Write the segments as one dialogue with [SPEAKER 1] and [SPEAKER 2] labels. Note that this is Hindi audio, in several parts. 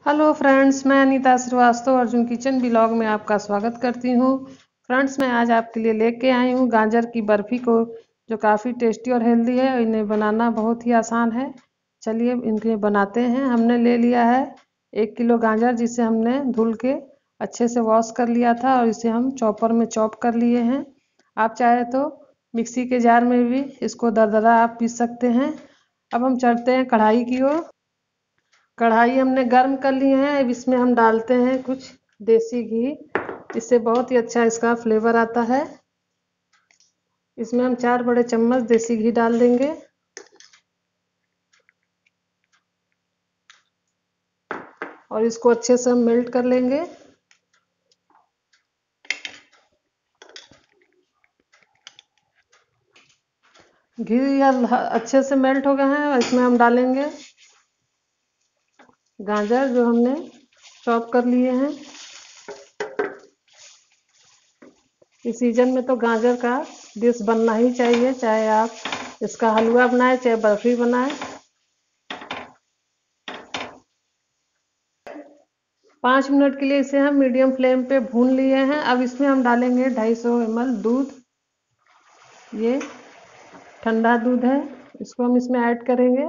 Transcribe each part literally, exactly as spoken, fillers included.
[SPEAKER 1] हेलो फ्रेंड्स, मैं अनीता श्रीवास्तव अर्जुन किचन ब्लॉग में आपका स्वागत करती हूँ। फ्रेंड्स, मैं आज आपके लिए लेके आई हूँ गाजर की बर्फ़ी को, जो काफ़ी टेस्टी और हेल्दी है और इन्हें बनाना बहुत ही आसान है। चलिए इनके बनाते हैं। हमने ले लिया है एक किलो गाजर, जिसे हमने धुल के अच्छे से वॉश कर लिया था और इसे हम चॉपर में चॉप कर लिए हैं। आप चाहे तो मिक्सी के जार में भी इसको दरदरा आप पीस सकते हैं। अब हम चलते हैं कढ़ाई की ओर। कढ़ाई हमने गर्म कर ली है। अब इसमें हम डालते हैं कुछ देसी घी। इससे बहुत ही अच्छा इसका फ्लेवर आता है। इसमें हम चार बड़े चम्मच देसी घी डाल देंगे और इसको अच्छे से हम मेल्ट कर लेंगे। घी अच्छे से मेल्ट हो गए हैं और इसमें हम डालेंगे गाजर, जो हमने चॉप कर लिए हैं। इस सीजन में तो गाजर का डिश बनना ही चाहिए, चाहे आप इसका हलवा बनाए चाहे बर्फी बनाए। पाँच मिनट के लिए इसे हम मीडियम फ्लेम पे भून लिए हैं। अब इसमें हम डालेंगे ढाई सौ एम एल दूध। ये ठंडा दूध है, इसको हम इसमें ऐड करेंगे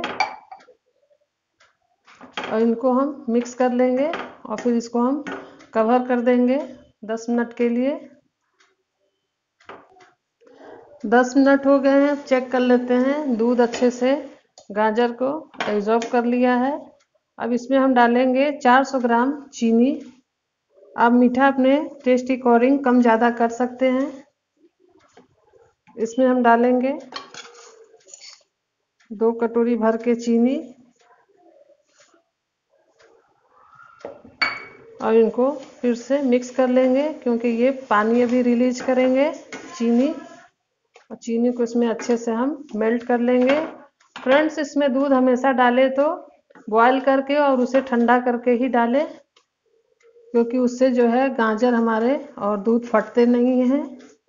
[SPEAKER 1] और इनको हम मिक्स कर लेंगे और फिर इसको हम कवर कर देंगे दस मिनट के लिए। दस मिनट हो गए हैं, चेक कर लेते हैं। दूध अच्छे से गाजर को एब्जॉर्ब कर लिया है। अब इसमें हम डालेंगे चार सौ ग्राम चीनी। आप मीठा अपने टेस्ट अकॉर्डिंग कम ज़्यादा कर सकते हैं। इसमें हम डालेंगे दो कटोरी भर के चीनी और इनको फिर से मिक्स कर लेंगे, क्योंकि ये पानी अभी रिलीज करेंगे चीनी। और चीनी को इसमें अच्छे से हम मेल्ट कर लेंगे। फ्रेंड्स, इसमें दूध हमेशा डालें तो बॉयल करके और उसे ठंडा करके ही डालें, क्योंकि उससे जो है गाजर हमारे और दूध फटते नहीं हैं।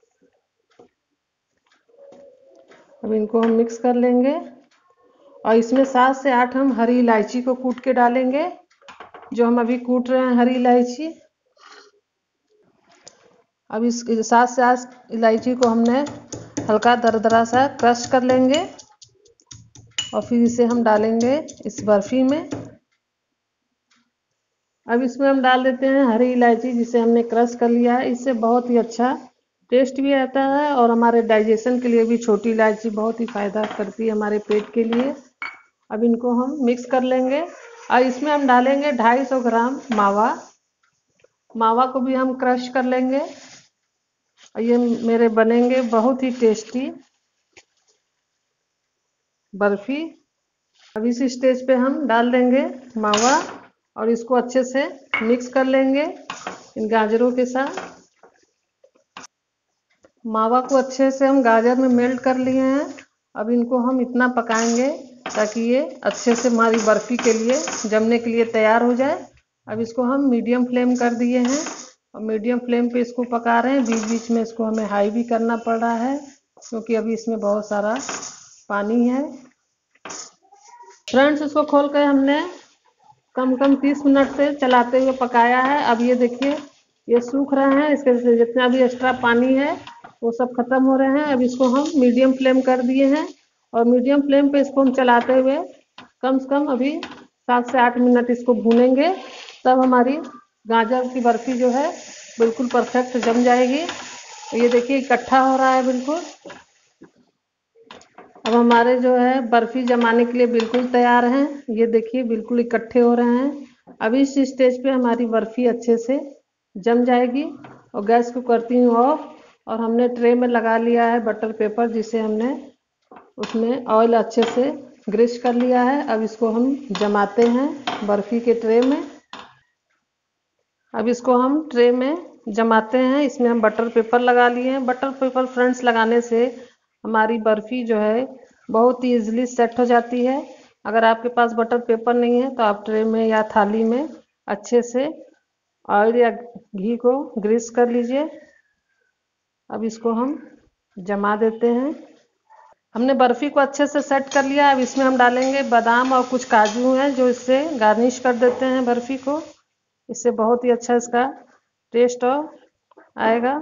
[SPEAKER 1] अब इनको हम मिक्स कर लेंगे और इसमें सात से आठ हम हरी इलायची को कूट के डालेंगे, जो हम अभी कूट रहे हैं हरी इलायची। अब इस सात से आठ इलायची को हमने हल्का दरदरा सा क्रश कर लेंगे और फिर इसे हम डालेंगे इस बर्फी में। अब इसमें हम डाल देते हैं हरी इलायची, जिसे हमने क्रश कर लिया है। इससे बहुत ही अच्छा टेस्ट भी आता है और हमारे डाइजेशन के लिए भी छोटी इलायची बहुत ही फायदा करती है हमारे पेट के लिए। अब इनको हम मिक्स कर लेंगे और इसमें हम डालेंगे ढाई सौ ग्राम मावा। मावा को भी हम क्रश कर लेंगे और ये मेरे बनेंगे बहुत ही टेस्टी बर्फी। अब इस स्टेज पे हम डाल देंगे मावा और इसको अच्छे से मिक्स कर लेंगे इन गाजरों के साथ। मावा को अच्छे से हम गाजर में मेल्ट कर लिए हैं। अब इनको हम इतना पकाएंगे ताकि ये अच्छे से हमारी बर्फी के लिए जमने के लिए तैयार हो जाए। अब इसको हम मीडियम फ्लेम कर दिए हैं और मीडियम फ्लेम पे इसको पका रहे हैं। बीच बीच में इसको हमें हाई भी करना पड़ रहा है, क्योंकि अभी इसमें बहुत सारा पानी है। फ्रेंड्स, इसको खोल कर हमने कम कम तीस मिनट से चलाते हुए पकाया है। अब ये देखिए, ये सूख रहे हैं। इसके जितना भी एक्स्ट्रा पानी है वो सब खत्म हो रहे हैं। अब इसको हम मीडियम फ्लेम कर दिए हैं और मीडियम फ्लेम पे इसको हम चलाते हुए कम से कम अभी सात से आठ मिनट इसको भूनेंगे। तब हमारी गाजर की बर्फी जो है बिल्कुल परफेक्ट जम जाएगी। ये देखिए, इकट्ठा हो रहा है बिल्कुल। अब हमारे जो है बर्फी जमाने के लिए बिल्कुल तैयार हैं। ये देखिए, बिल्कुल इकट्ठे हो रहे हैं। अभी इस स्टेज पे हमारी बर्फी अच्छे से जम जाएगी और गैस को करती हूँ ऑफ। और हमने ट्रे में लगा लिया है बटर पेपर, जिसे हमने उसमें ऑयल अच्छे से ग्रीस कर लिया है। अब इसको हम जमाते हैं बर्फी के ट्रे में। अब इसको हम ट्रे में जमाते हैं। इसमें हम बटर पेपर लगा लिए हैं। बटर पेपर फ्रेंड्स लगाने से हमारी बर्फी जो है बहुत ही ईजिली सेट हो जाती है। अगर आपके पास बटर पेपर नहीं है तो आप ट्रे में या थाली में अच्छे से ऑयल या घी को ग्रीस कर लीजिए। अब इसको हम जमा देते हैं। हमने बर्फ़ी को अच्छे से सेट कर लिया। अब इसमें हम डालेंगे बादाम और कुछ काजू हैं, जो इससे गार्निश कर देते हैं बर्फ़ी को। इससे बहुत ही अच्छा इसका टेस्ट आएगा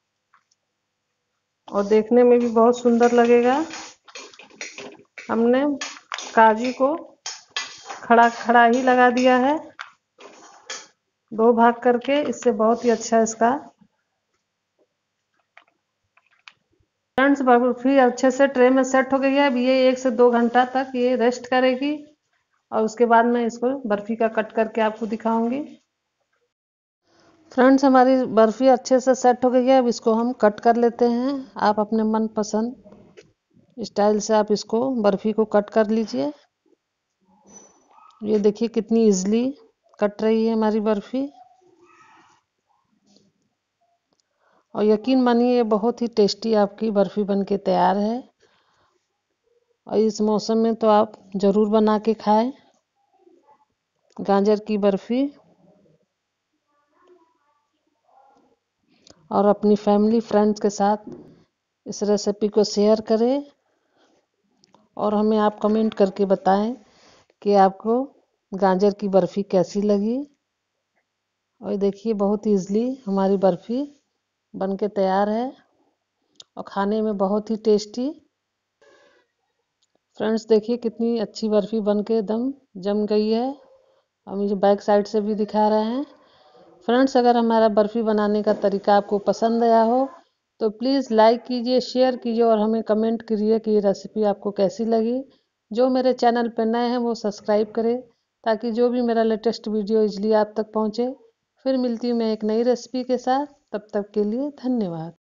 [SPEAKER 1] और देखने में भी बहुत सुंदर लगेगा। हमने काजू को खड़ा खड़ा ही लगा दिया है, दो भाग करके। इससे बहुत ही अच्छा इसका फ्रेंड्स बर्फी अच्छे से ट्रे में सेट हो गई है। अब ये एक से दो घंटा तक ये रेस्ट करेगी और उसके बाद मैं इसको बर्फी का कट करके आपको दिखाऊंगी। फ्रेंड्स हमारी बर्फी अच्छे से सेट हो गई है। अब इसको हम कट कर लेते हैं। आप अपने मनपसंद स्टाइल से आप इसको बर्फी को कट कर लीजिए। ये देखिए कितनी इजीली कट रही है हमारी बर्फी, और यकीन मानिए ये बहुत ही टेस्टी आपकी बर्फ़ी बनके तैयार है। और इस मौसम में तो आप ज़रूर बना के खाएं गाजर की बर्फ़ी, और अपनी फैमिली फ्रेंड्स के साथ इस रेसिपी को शेयर करें और हमें आप कमेंट करके बताएं कि आपको गाजर की बर्फ़ी कैसी लगी। और देखिए बहुत ईज़िली हमारी बर्फ़ी बनके तैयार है और खाने में बहुत ही टेस्टी। फ्रेंड्स देखिए कितनी अच्छी बर्फ़ी बनके एकदम जम गई है। और मुझे बैक साइड से भी दिखा रहे हैं। फ्रेंड्स अगर हमारा बर्फ़ी बनाने का तरीका आपको पसंद आया हो तो प्लीज़ लाइक कीजिए, शेयर कीजिए और हमें कमेंट करिए कि ये रेसिपी आपको कैसी लगी। जो मेरे चैनल पर नए हैं वो सब्सक्राइब करें ताकि जो भी मेरा लेटेस्ट वीडियो इजली आप तक पहुँचे। फिर मिलती हूँ मैं एक नई रेसिपी के साथ, तब तक के लिए धन्यवाद।